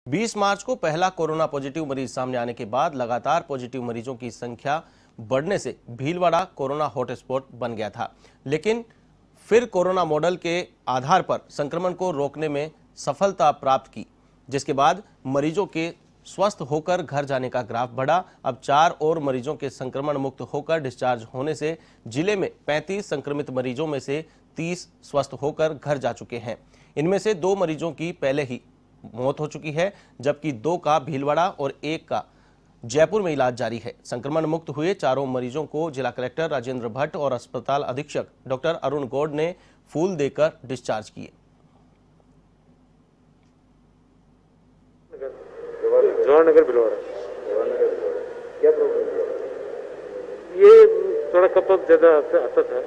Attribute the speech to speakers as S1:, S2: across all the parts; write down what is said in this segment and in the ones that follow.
S1: 20 मार्च को पहला corona positive मरीज सामने आने के बाद लगातार पॉजिटिव मरीजों की संख्या बढ़ने से भीलवाड़ा कोरोना हॉटस्पॉट बन गया था। लेकिन फिर कोरोना मॉडल के आधार पर संक्रमण को रोकने में सफलता प्राप्त की, जिसके बाद मरीजों के स्वस्थ होकर घर जाने का ग्राफ बढ़ा। अब 4 और मरीजों के संक्रमण मुक्त होकर डिस्चार्ज होने से जिले में 35 संक्रमित मरीजों में से 30 स्वस्थ होकर घर जा चुके हैं। इनमें से 2 मरीजों की पहले ही मौत हो चुकी है, जबकि 2 का भीलवाड़ा और 1 का जयपुर में इलाज जारी है। संक्रमण मुक्त हुए चारों मरीजों को जिला कलेक्टर राजेंद्र भट्ट और अस्पताल अधीक्षक डॉक्टर अरुण गौड़ ने फूल देकर डिस्चार्ज किए।
S2: जवाहरनगर भीलवाड़ा। क्या प्रॉब्लम है? ये थोड़ा कफ ज्यादा आता था।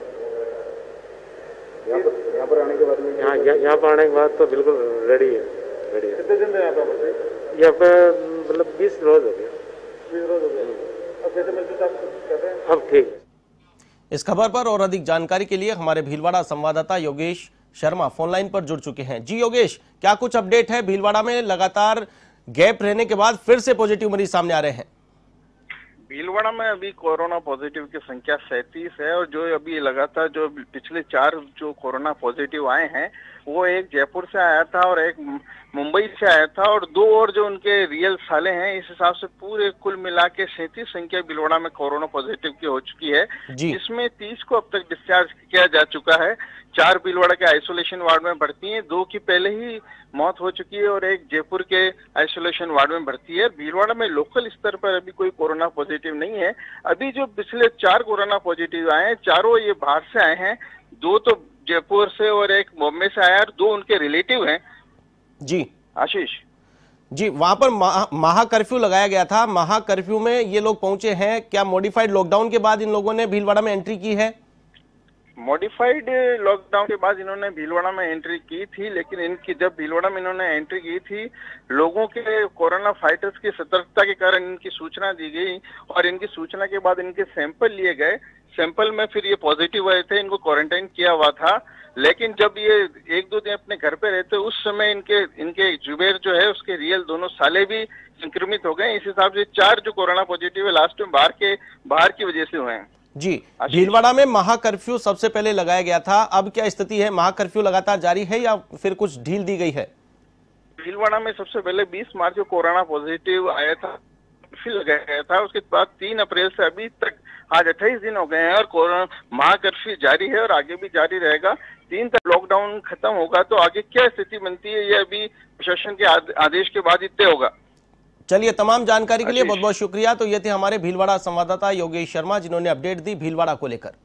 S2: यहाँ पर आने के बाद यहाँ पर आने के बाद तो बिल्कुल रेडी है। कितने दिन रहे यहाँ पे? मतलब 20 रोज हो गया। 20 रोज हो गया। अब कैसे महसूस आप कहते हैं? अब ठीक है।
S1: इस खबर पर और अधिक जानकारी के लिए हमारे भीलवाड़ा संवाददाता योगेश शर्मा फोनलाइन पर जुड़ चुके हैं। जी योगेश, क्या कुछ अपडेट है? भीलवाड़ा में लगातार गैप रहने के बाद फिर से पॉजिटिव मरीज सामने आ रहे हैं।
S3: भीलवाड़ा में अभी कोरोना पॉजिटिव की संख्या 37 है और जो अभी लगातार जो पिछले 4 जो कोरोना पॉजिटिव आए हैं वो एक जयपुर से आया था और एक मुंबई से आया था और 2 और जो उनके रियल साले हैं। इस हिसाब से पूरे कुल मिला के 37 संख्या भीलवाड़ा में कोरोना पॉजिटिव की हो चुकी है, जिसमें 30 को अब तक डिस्चार्ज किया जा चुका है। 4 भीलवाड़ा के आइसोलेशन वार्ड में भर्ती हैं, 2 की पहले ही मौत हो चुकी है और एक जयपुर के आइसोलेशन वार्ड में भर्ती है। भीलवाड़ा में लोकल स्तर पर अभी कोई कोरोना पॉजिटिव नहीं है। अभी जो पिछले 4 कोरोना पॉजिटिव आए हैं, चारों ये बाहर से आए हैं। 2 तो जयपुर से और एक बॉम्बे से आया और 2 उनके रिलेटिव हैं।
S1: जी
S3: आशीष
S1: जी, वहां पर महा कर्फ्यू लगाया गया था। महा कर्फ्यू में ये लोग पहुंचे हैं। क्या मॉडिफाइड लॉकडाउन के बाद इन लोगों ने भीलवाड़ा में एंट्री की है?
S3: मॉडिफाइड लॉकडाउन के बाद इन्होंने भीलवाड़ा में एंट्री की थी, लेकिन इनकी जब भीलवाड़ा में इन्होंने एंट्री की थी, लोगों के कोरोना फाइटर्स की सतर्कता के कारण इनकी सूचना दी गई और इनकी सूचना के बाद इनके सैंपल लिए गए। सैंपल में फिर ये पॉजिटिव आए थे, इनको क्वारंटाइन किया हुआ था। लेकिन जब ये 1-2 दिन अपने घर पे रहते उस समय इनके जुबेर जो है उसके रियल दोनों साले भी संक्रमित हो गए। इस हिसाब से 4 जो कोरोना पॉजिटिव है लास्ट में बाहर की वजह से हुए हैं।
S1: जी, भीलवाड़ा में महा कर्फ्यू सबसे पहले लगाया गया था। अब क्या स्थिति है? महा कर्फ्यू लगातार जारी है या फिर कुछ ढील दी गई है?
S3: भीलवाड़ा में सबसे पहले 20 मार्च को कोरोना पॉजिटिव आया था, कर्फ्यू लगाया गया था। उसके बाद 3 अप्रैल से अभी तक आज 28 दिन हो गए हैं और कोरोना महा कर्फ्यू जारी है और आगे भी जारी रहेगा। 3 तक लॉकडाउन खत्म होगा तो आगे क्या स्थिति बनती है ये अभी प्रशासन के आदेश के बाद ही तय होगा।
S1: चलिए, तमाम जानकारी के लिए बहुत बहुत शुक्रिया। तो ये थे हमारे भीलवाड़ा संवाददाता योगेश शर्मा, जिन्होंने अपडेट दी भीलवाड़ा को लेकर।